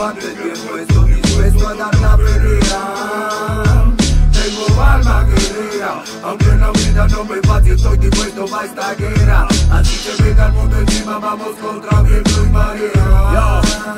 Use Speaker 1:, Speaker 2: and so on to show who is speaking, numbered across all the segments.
Speaker 1: guantes bien puestos, dispuesto a dar la pelea. Tengo alma guerrera, aunque en la vida no me fácil, estoy dispuesto pa' esta guerra. Así que venga el mundo encima, vamos contra viento y marea.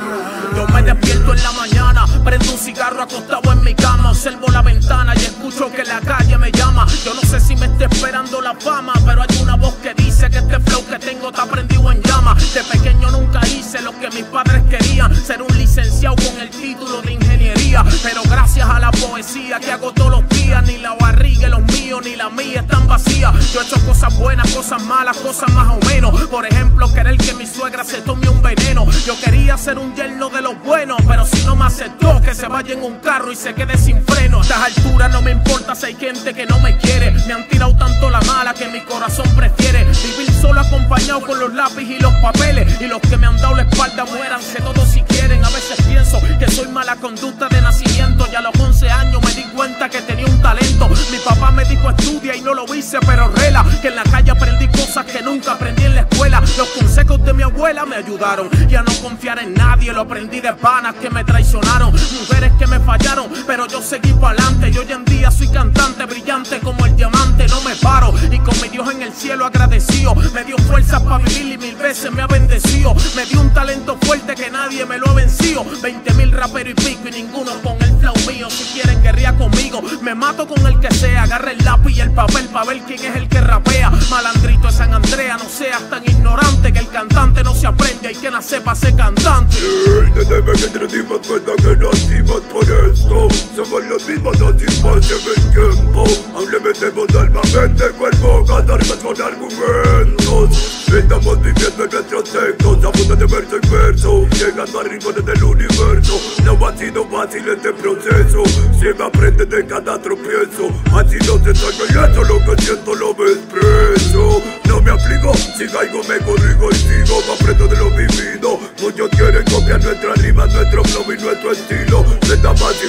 Speaker 2: Yo me despierto en la mañana, prendo un cigarro acostado en mi cama, observo la ventana y escucho que la calle me llama. Yo no sé si me está esperando la fama, pero hay una voz que dice que este flow que tengo está prendido en llama. De pequeño nunca hice lo que mis padres querían, ser un licenciado con el título de ingeniería, pero gracias a la poesía que hago todos los días, ni la barriga, los míos, ni la mía están vacías. Yo he hecho cosas buenas, cosas malas, cosas más o menos. Por ejemplo, querer que mi suegra se tome un veneno. Yo quería ser un yerno de los buenos, pero si no me aceptó, que se vaya en un carro y se quede sin freno. A estas alturas no me importa si hay gente que no me quiere. Me han tirado tanto la mala que mi corazón prefiere vivir solo acompañado con los lápices y los papeles. Y los que me han dado la espalda muéranse todos si quieren. A veces pienso que soy mala conducta de nacimiento, y a los 11 años me di cuenta que tenía un talento. Mi papá me dijo estudia y no lo hice, pero rela, que en la calle aprendí cosas que nunca aprendí en la escuela. Los consejos de mi abuela me ayudaron y a no confiar en nadie, lo aprendí de panas que me traicionaron, mujeres que me fallaron, pero yo seguí para adelante. Y hoy en día soy cantante brillante como el diamante, no me paro y con mi Dios en el cielo agradecido. Me dio fuerzas para vivir y 1000 veces me ha bendecido. Me dio un talento fuerte que nadie me lo ha vencido. 20.000 raperos y pico y ninguno con el flow mío. Si quieren guerrear conmigo, me mato con el que sea. Agarra el lápiz y el papel pa' ver quién es el que rapea. Malandrito de San Andrea, no seas tan ignorante, que el cantante no se aprende, hay que nacer para ser cantante.
Speaker 3: Desde que nos dimos cuenta que nacimos por esto, somos los mismos, no sin el tiempo. Aún le metemos alma, mente, cuerpo, cantar con argumentos. Estamos viviendo en nuestros textos, a punta de verso en verso, llegando a rincones del universo. No ha sido fácil este proceso, se me aprende de cada tropiezo. Así no se salga y eso lo que siento lo me expreso. No me aplico, si caigo me corrijo y sigo, aprendo de lo vivido. Muchos quieren copiar nuestras rimas, nuestro flow y nuestro estilo. Se está fácil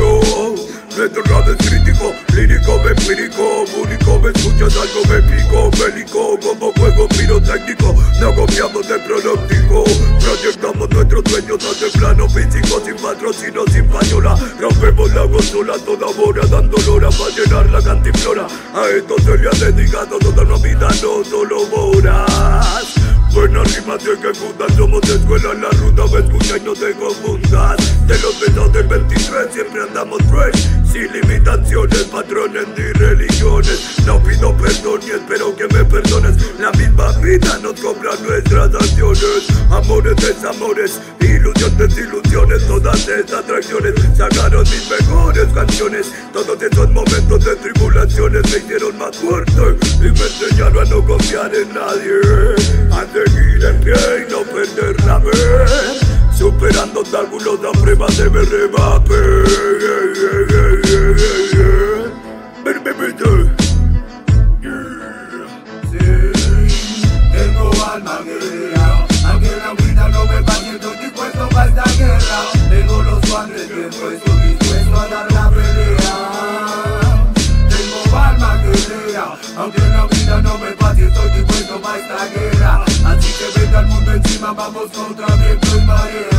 Speaker 3: niño. Nuestro rap es crítico, lírico, empírico, único. Me escuchas algo, me pico, bélico, como fuego pirotécnico. No copiamos de pronóstico, proyectamos nuestros sueños hacia plano físico, sin patrocinio, sin payola. Rompemos la consola toda hora, dando hora para llenar la cantiflora. A esto se le ha dedicado toda una vida, no solo horas. Buenas rimas se ejecutan, somos de escuela en la ruta, me escucha y no te confundas. De los besos del 23 siempre andamos fresh, sin limitaciones, patrones ni religiones. No pido perdón y espero que me perdones, la misma vida nos cobra nuestras acciones. Amores, desamores, ilusiones, desilusiones, todas estas traiciones sacaron mis mejores canciones. Todos esos momentos de tribulaciones me hicieron más fuerte y me enseñaron a no confiar en nadie, a seguir en pie y no perder la fe, superando obstáculos a prueba de mi rebape.
Speaker 1: Sí, tengo alma guerrera, aunque en la vida no me fácil, estoy dispuesto pa' esta guerra. Tengo los guantes bien puestos, dispuesto a dar la pelea. Tengo alma guerrera, aunque en la vida no me fácil, estoy dispuesto pa' esta guerra. Así que venga el mundo encima, vamos contra viento y marea.